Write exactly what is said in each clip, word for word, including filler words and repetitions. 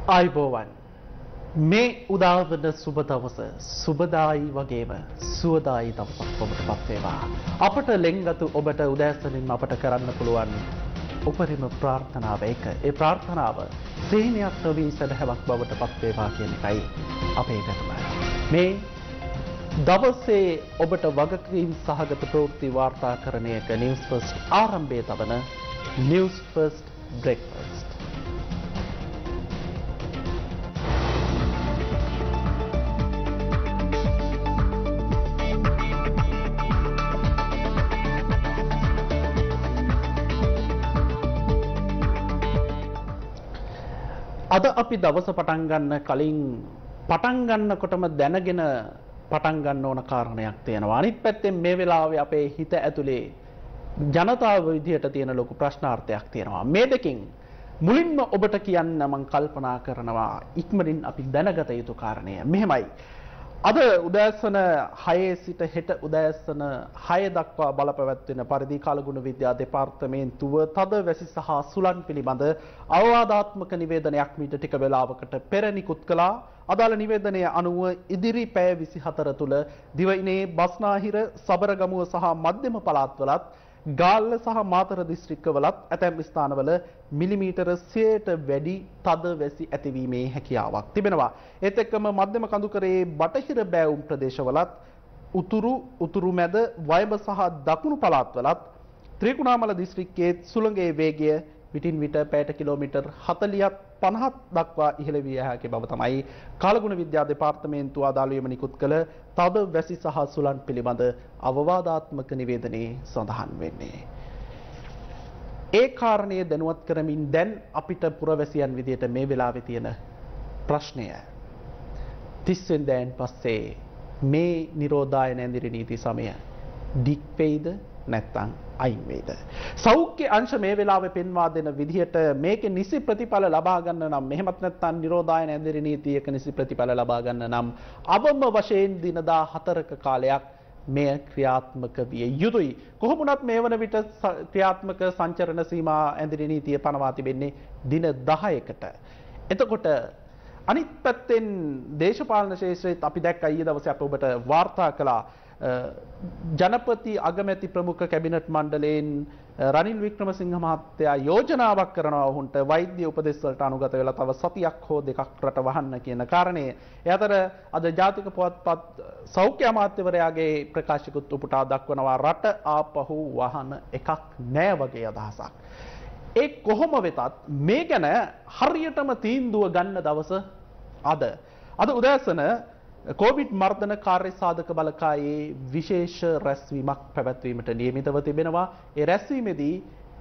ආයිබෝවන් මේ උදාවන සුබ දවස සුබදායි වගේම සුවදායි දවසක් ඔබට පත් වේවා. අපට ලෙන්ගතු ඔබට උදෑසනින් අපට කරන්න පුළුවන් උපරිම ප්‍රාර්ථනාව එක. ඒ ප්‍රාර්ථනාව සීනියක් නොවී සදහවක් බවට පත් වේවා කියන එකයි අපේ පැතුම. මේ දවසේ ඔබට වගකීම් සහගත ප්‍රවෘත්ති වාර්තාකරණයක නිවුස් ෆස්ට් ආරම්භයේ තබන නිවුස් ෆස්ට් බ්‍රේක්ෆාස්ට්. අද අපි දවස පටන් ගන්න කලින් පටන් ගන්නකොටම දැනගෙන පටන් ගන්න ඕන කාරණයක් තියෙනවා. අනිත් පැත්තෙන් මේ වෙලාවේ අපේ හිත ඇතුලේ ජනතාව විදියට තියෙන ලොකු ප්‍රශ්නාර්ථයක් තියෙනවා. මේ දෙකින් මුලින්ම ඔබට කියන්න මම කල්පනා කරනවා ඉක්මනින් අපි දැනගත යුතු කාරණය මෙහෙමයි. අද උදෑසන හයේ සිට හෙට උදෑසන හය දක්වා බලපැවැත්වෙන පරිදි කාලගුණ විද්‍යා දෙපාර්තමේන්තුව තද වැසි සහ සුළං පිළිබඳ අවවාදාත්මක නිවේදනයක් මීට ටික වේලාවකට පෙර නිකුත් කළා. අදාළ නිවේදනය අනුව ඉදිරි පැය විසිහතර තුළ දිවයිනේ බස්නාහිර, සබරගමුව සහ මධ්‍යම පළාත්වලත් ගාල්ල සහ මාතර දිස්ත්‍රික්කවලත් ඇතැම් ස්ථානවල මිලිමීටර සියයට වැඩි තද වැසි ඇතිවීමේ හැකියාවක් තිබෙනවා. ඒත් එක්කම මධ්‍යම කඳුකරයේ බටහිර බෑවුම් ප්‍රදේශවලත් උතුරු උතුරු මැද වයඹ සහ දකුණු පළාත්වලත් ත්‍රිකුණාමල දිස්ත්‍රික්කයේ සුළඟේ වේගය විටින් විට පැයට කිලෝමීටර් හතළිහක් පනහක් දක්වා ඉහළ විය හැකි බව තමයි කාලගුණ විද්‍යා දෙපාර්තමේන්තුව අදාළවීම නිකුත් කළ තද වැසි සහ සුළං පිළිබඳ අවවාදාත්මක නිවේදනයේ සඳහන් වෙන්නේ. ඒ කාරණය දැනුවත් කරමින් දැන් අපිට පුරවැසියන් විදියට මේ වෙලාවේ තියෙන ප්‍රශ්නය තිස් වෙනිදාන් පස්සේ මේ නිරෝධායන ඇඳිරි නීති සමය ඩික් වෙයිද නැත්නම් අයින් වේද? සෞඛ්‍ය අංශ මේ වෙලාවේ පෙන්වා දෙන විදිහට මේකේ නිසි ප්‍රතිඵල ලබා ගන්න නම් මෙහෙමත් නැත්නම් නිරෝධායන ඇඳිරි නීතියක නිසි ප්‍රතිඵල ලබා ගන්න නම් අවම වශයෙන් දින දාහතරක කාලයක් මෙය ක්‍රියාත්මක විය යුතුයි. කොහොම වුණත් මේ වන විට ක්‍රියාත්මක සංචරණ සීමා ඇඳිරි නීතිය පනවා තිබෙන්නේ දින දහයකට. එතකොට අනිත් පැත්තෙන් දේශපාලන ශාස්ත්‍රයේත් අපි දැක්ක ඊයේ දවසේ අප ඔබට වාර්තා කළා ජනපති අගමැති ප්‍රමුඛ කැබිනට් මණ්ඩලයෙන් රනිල් වික්‍රමසිංහ මහත්තයා යෝජනාවක් කරනවා ඔවුන්ට වෛද්‍ය උපදෙස් වලට අනුගත වෙලා තව සතියක් හෝ දෙකක් රට වහන්න කියන කාරණය. ඒ අතර අද ජාතික පුවත්පත් සෞඛ්‍ය අමාත්‍යවරයාගේ ප්‍රකාශිකුත් උපුටා දක්වනවා රට ආපහු වහන එකක් නෑ වගේ අදහසක්. ඒ කොහොම වෙතත් මේ ගැන හරියටම තීන්දුව ගන්න දවස අද. අද උදෑසන කොවිඩ් මර්ධන කාර්ය සාධක බලකායේ විශේෂ රැස්වීමක් පැවැත්වීමට නියමිතව තිබෙනවා. ඒ රැස්වීමේදී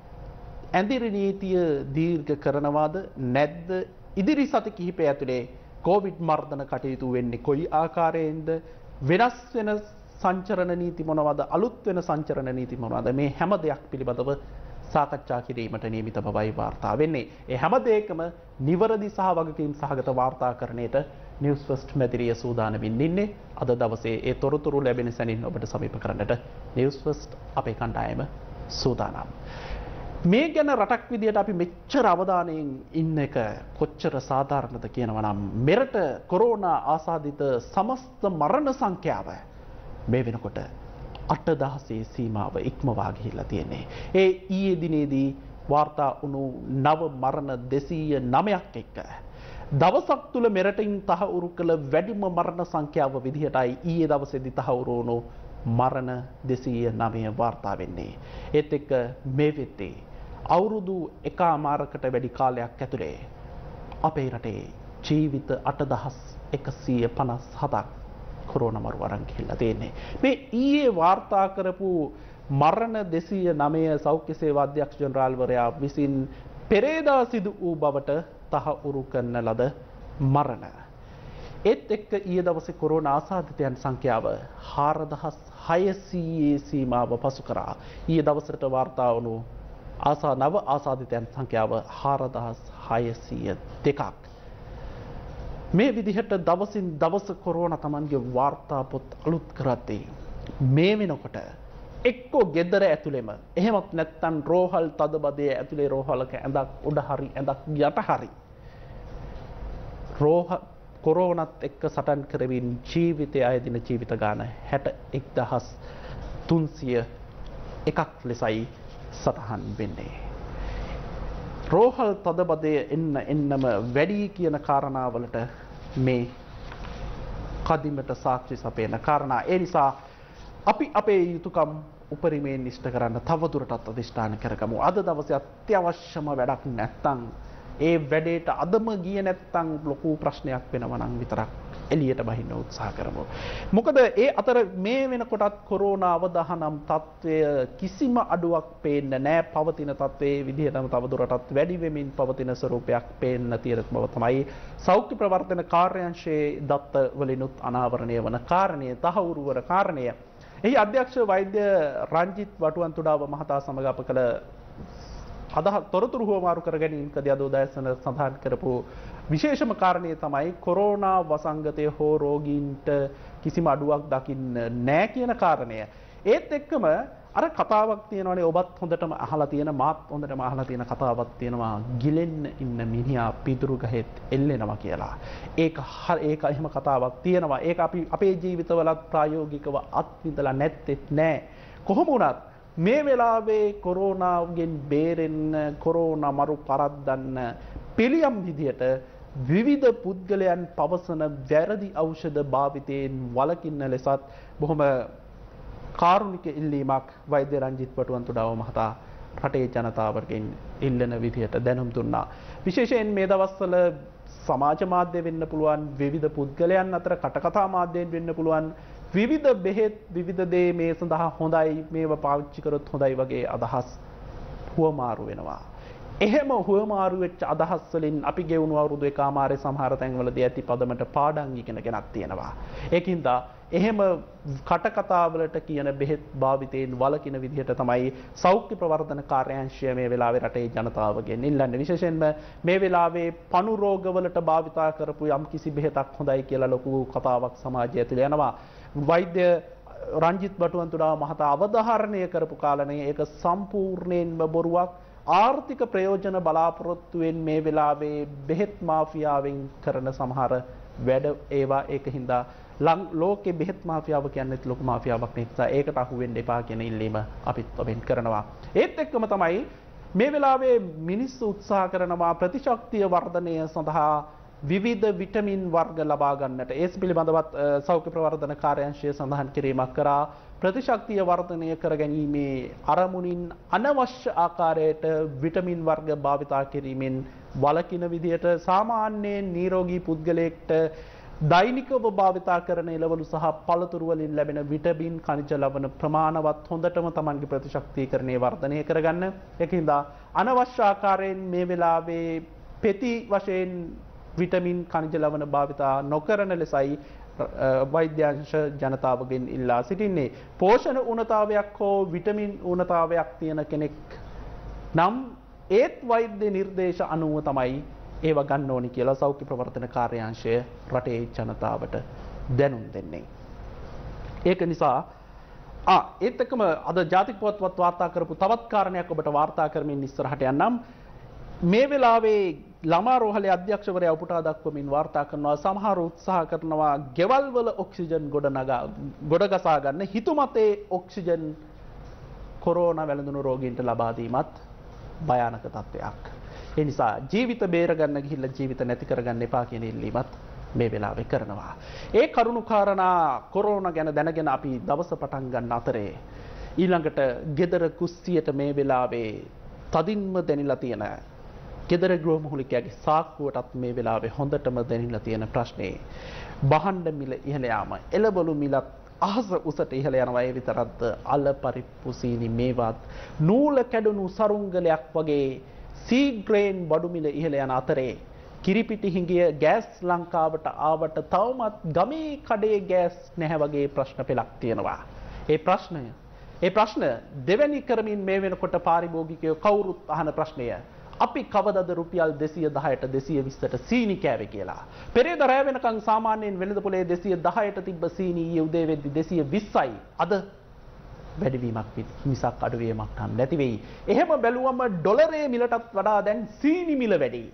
ඇඳිරි නීතිය දීර්ඝ කරනවාද නැද්ද? ඉදිරි සති කිහිපය ඇතුලේ කොවිඩ් මර්ධන කටයුතු වෙන්නේ කොයි ආකාරයෙන්ද? වෙනස් වෙන සංචරණ නීති මොනවද? අලුත් වෙන සංචරණ නීති මොනවද? මේ හැම දෙයක් පිළිබඳව සාකච්ඡා කිරීමට නියමිත බවයි වාර්තා වෙන්නේ. ඒ හැම දෙයකම නිවැරදි සහ වගකීම් සහගත වාර්තාකරණයට නිවුස් ෆස්ට් මැදිරිය සූදානමින් ඉන්නේ. අද දවසේ ඒ තොරතුරු ලැබෙන සැනින් ඔබට සමීප කරන්නට නිවුස් ෆස්ට් අපේ කණ්ඩායම සූදානම්. මේ ගැන රටක් විදියට අපි මෙච්චර අවධානයෙන් ඉන්න එක කොච්චර සාධාරණද කියනවා නම් මෙරට කොරෝනා ආසාදිත සමස්ත මරණ සංඛ්‍යාව මේ වෙනකොට අට දහසේ සීමාව ඉක්මවා ගිහිල්ලා තියෙන්නේ. ඒ ඊයේ දිනේදී වාර්තා වුණු නව මරණ දෙසීය නවයක් එක්ක දවසක් තුල මෙරටින් තහවුරු කළ වැඩිම මරණ සංඛ්‍යාව විදිහටයි ඊයේ දවසේදී තහවුරු වුණු මරණ දෙසීය නවය වාර්තා වෙන්නේ. ඒත් එක්ක මේ වෙද්දී අවුරුදු එකමාරකට වැඩි කාලයක් ඇතුලේ අපේ රටේ ජීවිත අටදහස් එකසිය පනස් හතක් කොරෝනා මරු වරන් ගිහිල්ලා තියෙන්නේ. මේ ඊයේ වාර්තා කරපු මරණ දෙසීය නවය සෞඛ්‍ය සේවා අධ්‍යක්ෂ ජනරාල්වරයා විසින් පෙරේදා සිදු වූ බවට තහවුරු කරන ලද මරණ. ඒත් එක්ක ඊයේ දවසේ කොරෝනා ආසාදිතයන් සංඛ්‍යාව හාරදහස් හයසීයේ සීමාව පසු කරා. ඊයේ දවසට වාර්තා වුණු ආසා නව ආසාදිතයන් සංඛ්‍යාව හාරදහස් හයසීය දෙකක්. මේ විදිහට දවසින් දවස කොරෝනා Tamanගේ වාර්තා පොත් අලුත් කරද්දී මේ වෙනකොට එක්කෝ ගෙදර ඇතුළෙම එහෙමත් නැත්නම් රෝහල් තදබදයේ ඇතුලේ රෝහලක ඇඳක් උඩ හරි ඇඳක් යට හරි රෝහ කොරෝනත් එක්ක සටන් කරමින් ජීවිතය අයදින ජීවිත ගාන හැට එක් දහස් තුන්සිය එකක් ලෙසයි සටහන් වෙන්නේ. රෝහල් තදබදය එන්න එන්නම වැඩි කියන කාරණාවලට මේ කදිමට සාක්ෂි සපයන කාරණා. ඒ නිසා අපි අපේ යුතුයකම් උපරිමයෙන් ඉෂ්ට කරන්න තවදුරටත් අධිෂ්ඨාන කරගමු. අද දවසේ අත්‍යවශ්‍යම වැඩක් නැත්තම් ඒ වැඩේට අදම ගියේ නැත්තම් ලොකු ප්‍රශ්නයක් වෙනවා නම් විතරක් එළියට බහින්න උත්සාහ කරමු. මොකද ඒ අතර මේ වෙනකොටත් කොරෝනා අවදානම් තත්වය කිසිම අඩුවක් පේන්නේ නැහැ. පවතින තත්වයේ විදිහටම තවදුරටත් වැඩි වෙමින් පවතින ස්වරූපයක් පේන්න තියෙන බව තමයි සෞඛ්‍ය ප්‍රවර්තන කාර්යාංශයේ දත්ත වලිනුත් අනාවරණය වන කාරණය, තහවුරු වන කාරණය. එහි අධ්‍යක්ෂ වෛද්‍ය රංජිත් වටුවන්තුඩාව මහතා සමග අප කළ අදහ තොරතුරු හුවමාරු කර ගැනීමකදී අද උදෑසන සඳහන් කරපු විශේෂම කාරණය තමයි කොරෝනා වසංගතය හෝ රෝගීන්ට කිසිම අඩුවක් දකින්න නැහැ කියන කාරණය. ඒත් එක්කම අර කතාවක් තියෙනවානේ ඔබත් හොඳටම අහලා තියෙන මාත් හොඳටම අහලා තියෙන කතාවක් තියෙනවා ගිලෙන්න ඉන්න මිනිහා පිදුරු ගහෙත් එල්ලෙනවා කියලා. ඒක ඒක එහෙම කතාවක් තියෙනවා. ඒක අපි අපේ ජීවිතවලත් ප්‍රායෝගිකව අත්විඳලා නැත්තේ නෑ. කොහොම වුණත් මේ වෙලාවේ කොරෝනාවෙන් බේරෙන්න කොරෝනා මරු පරද්දන්න පිළියම් විදියට විවිධ පුද්ගලයන් පවසන වැරදි ඖෂධ භාවිතයෙන් වළකින්න ලෙසත් බොහොම කාරුණික ඉල්ලීමක් වෛද්‍ය රංජිත් වටුවන්තුඩාව මහතා රටේ ජනතාවගෙන් ඉල්ලන විදියට දැනුම් දුන්නා. විශේෂයෙන් මේ දවස්වල සමාජ මාධ්‍ය වෙන්න පුළුවන්, විවිධ පුද්ගලයන් අතර කටකථා මාධ්‍යයෙන් වෙන්න පුළුවන්, විවිධ බෙහෙත් විවිධ දේ මේ සඳහා හොඳයි, මේවා පාවිච්චි කරොත් හොඳයි වගේ අදහස් හුවමාරු වෙනවා. එහෙම හුවමාරු වෙච්ච අදහස් වලින් අපි ගෙවුණු අවුරුදු එකමාරේ සමහර තැන්වලදී ඇති පදමට පාඩම් ඉගෙන ගෙනත් තියෙනවා. ඒකින්ද එහෙම කටකතාවලට කියන බෙහෙත් භාවිතයෙන් වළකින විදිහට තමයි සෞඛ්‍ය ප්‍රවර්ධන කාර්යාංශය මේ වෙලාවේ රටේ ජනතාවගෙන් ඉල්ලන්නේ. විශේෂයෙන්ම මේ වෙලාවේ පණු රෝගවලට භාවිතා කරපු යම් කිසි බෙහෙතක් හොඳයි කියලා ලොකු කතාවක් සමාජය ඇතුළේ යනවා. වෛද්‍ය රංජිත් වටුවන්තුඩාව මහතා අවධාරණය කරපු කාලනේ ඒක සම්පූර්ණයෙන්ම බොරුවක්. ආර්ථික ප්‍රයෝජන බලාපොරොත්තුවෙන් මේ වෙලාවේ බෙහෙත් මාෆියාවෙන් කරන සමහර වැඩ ඒවා ඒකින්ද ලෝකේ බෙහෙත් මාෆියාව කියන්නේ ලොකු මාෆියාවක් නිසා ඒකට අහු වෙන්න එපා කියන ඉල්ලීම අපිත් ඔබෙන් කරනවා. ඒත් එක්කම තමයි මේ වෙලාවේ මිනිස්සු උත්සාහ කරනවා ප්‍රතිශක්තිය වර්ධනය සඳහා විවිධ විටමින් වර්ග ලබා ගන්නට. ඒ පිළිබඳවත් සෞඛ්‍ය ප්‍රවර්ධන කාර්යාංශය සඳහන් කිරීමක් කරා ප්‍රතිශක්තිය වර්ධනය කර ගැනීමේ අරමුණින් අනවශ්‍ය ආකාරයට විටමින් වර්ග භාවිතා කිරීමෙන් වළකින විදියට සාමාන්‍යයෙන් නිරෝගී පුද්ගලයෙක්ට දෛනිකව භාවිතා කරන එළවලු සහ පළතුරු වලින් ලැබෙන විටමින් khනිජ ලවණ ප්‍රමාණවත් හොඳටම Tamanගේ ප්‍රතිශක්තියකරණය වර්ධනය කරගන්න. ඒකින්ද අනවශ්‍ය ආකාරයෙන් මේ වෙලාවේ පෙති වශයෙන් විටමින් khනිජ ලවණ භාවිතා නොකරන ලෙසයි වෛද්‍යාංශ ජනතාවගෙන් ඉල්ලා සිටින්නේ. පෝෂණ ඌනතාවයක් හෝ විටමින් ඌනතාවයක් තියෙන කෙනෙක් නම් ඒත් වෛද්‍ය නිර්දේශ අනුව තමයි ඒව ගන්න ඕනි කියලා සෞඛ්‍ය ප්‍රවර්තන කාර්යාංශය රටේ ජනතාවට දැනුම් දෙන්නේ. ඒක නිසා ආ ඒත් එක්කම අද ජාතික පුවත්පත් වාර්තා කරපු තවත් කාරණයක් ඔබට වාර්තා කරමින් ඉස්සරහට යන්නම්. මේ වෙලාවේ ළමා රෝහලේ අධ්‍යක්ෂවරයා උපුටා දක්වමින් වාර්තා කරනවා සමහර උත්සාහ කරනවා ගෙවල් වල ඔක්සිජන් ගොඩනගා ගොඩගසා ගන්න හිතුමතේ ඔක්සිජන් කොරෝනා වැළඳුණු රෝගීන්ට ලබා දීමත් භයානක තත්වයක්. ඒ නිසා ජීවිත බේර ගන්න ගිහිල්ලා ජීවිත නැති කරගන්න එපා කියන ඉල්ලීමත් මේ වෙලාවේ කරනවා. ඒ කරුණු කාරණා කොරෝනා ගැන දැනගෙන අපි දවස පටන් ගන්න අතරේ ඊළඟට ගෙදර කුස්සියට මේ වෙලාවේ තදින්ම දැනිලා තියෙන ගෙදර ගෘහමූලිකයාගේ සාක්කුවටත් මේ වෙලාවේ හොඳටම දැනිලා තියෙන ප්‍රශ්නේ බහණ්ඩ මිල ඉහළ යාම. එළවලු මිලත් අහස උසට ඉහළ යනවා. ඒ විතරක්ද අල පරිප්පු සීනි මේවත් නූල කැඩුණු සරුංගලයක් වගේ සීග්‍රේන් බඩු මිල ඉහළ යන අතරේ කිරිපිටි හිඟිය ගෑස් ලංකාවට ආවට තවමත් ගමේ කඩේ ගෑස් නැහැ වගේ ප්‍රශ්න පෙළක් තියෙනවා. ඒ ප්‍රශ්නය ඒ ප්‍රශ්න දෙවැනි කරමින් මේ වෙනකොට පාරිභෝගිකයෝ කවුරුත් අහන ප්‍රශ්නය අපි කවදද රුපියල් දෙසිය දහයට දෙසිය විස්සට සීනි කෑවේ කියලා. පෙරේද රැ වෙනකන් සාමාන්‍යයෙන් වෙළඳ පොලේ දෙසිය දහයට තිබ්බ සීනි ඊයේ උදේ වෙද්දි දෙසිය විස්සයි. අද වැඩිවීමක් මිසක් අඩුවීමක් නම් නැති වෙයි. එහෙම බැලුවම ඩොලරයේ මිලටත් වඩා දැන් සීනි මිල වැඩි.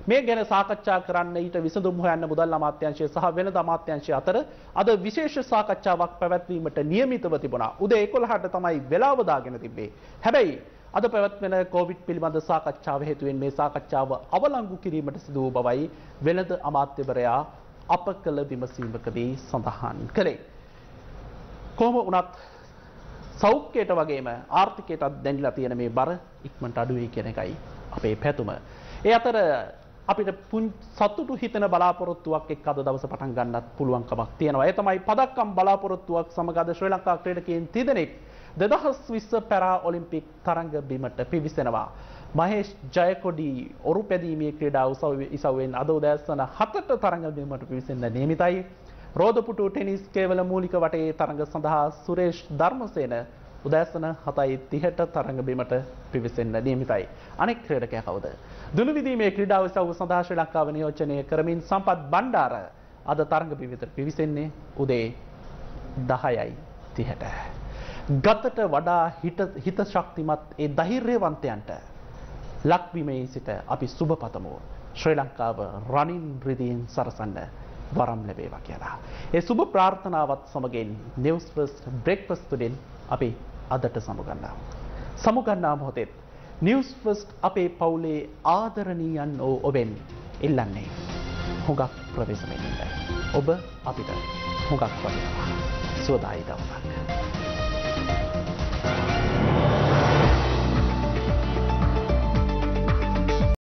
මේ ගැන සාකච්ඡා කරන්න ඊට විසඳුම් හොයන්න මුදල් අමාත්‍යාංශය සහ වෙළඳ අමාත්‍යාංශය අතර අද විශේෂ සාකච්ඡාවක් පැවැත්වීමට නියමිතව තිබුණා. උදේ එකොළහට තමයි වෙලාව දාගෙන තිබේ. හැබැයි අද පැවැත්වෙන කොවිඩ් පිළිබඳ සාකච්ඡාව හේතුවෙන් මේ සාකච්ඡාව අවලංගු කිරීමට සිදු වූ බවයි වෙළඳ අමාත්‍යවරයා අප කළ විමසීමකදී සඳහන් කළේ. කොහොම වුණත් සෞඛ්‍යයට වගේම ආර්ථිකයටත් දැනිලා තියෙන මේ බර ඉක්මනට අඩු වෙයි කියන එකයි අපේ පැතුම. ඒ අතර අපිට සතුටු හිතෙන බලාපොරොත්තුවක් එක්ක අද දවස පටන් ගන්නත් පුළුවන්කමක් තියෙනවා. ඒ තමයි පදක්කම් බලාපොරොත්තුවක් සමග අද ශ්‍රී ලංකා ක්‍රීඩකයන් තිදෙනෙක් දෙදහස් විස්ස පැරා ඔලිම්පික් තරඟ බිමට පිවිසෙනවා. මහේෂ් ජයකොඩි ඔරු පැදීමේ ක්‍රීඩා ඉසව්වෙන් අද උදෑසන හතට තරඟ බිමට පිවිසෙන්න නියමිතයි. රෝදපුටු ටෙනිස් කේවල මූලික වටේ තරඟ සඳහා සුරේෂ් ධර්මසේන උදෑසන හතයි තිහට තරඟ බිමට පිවිසෙන්න නියමිතයි. අනෙක් ක්‍රීඩකයා කවුද? දුනු විදීමේ ක්‍රීඩා උත්සව සඳහා ශ්‍රී ලංකාව නියෝජනය කරමින් සම්පත් බණ්ඩාර අද තරඟ බිමට පිවිසෙන්නේ උදේ දහයයි තිහට. ගතට වඩා හිත හිත ශක්තිමත් ඒ ධෛර්යවන්තයන්ට ලක්බිමේ සිට අපි සුබ පතමු. ශ්‍රී ලංකාව රනින් රිදීන් සරසන්න වරම් ලැබේවා කියලා. ඒ සුබ ප්‍රාර්ථනාවත් සමගින් නිවුස් ෆස්ට් බ්‍රේක්ෆාස්ට් තුලින් අපි අදට සමුගන්නවා. සමුගන්නා මොහොතේ නිවුස් ෆස්ට් අපේ පවුලේ ආදරණීයන් ඕ ඔබෙන් ඉල්ලන්නේ හුඟක් ප්‍රවේශමෙන් ඉන්න. ඔබ අපිට හුඟක් වටිනවා. සුවදායි දවසක්.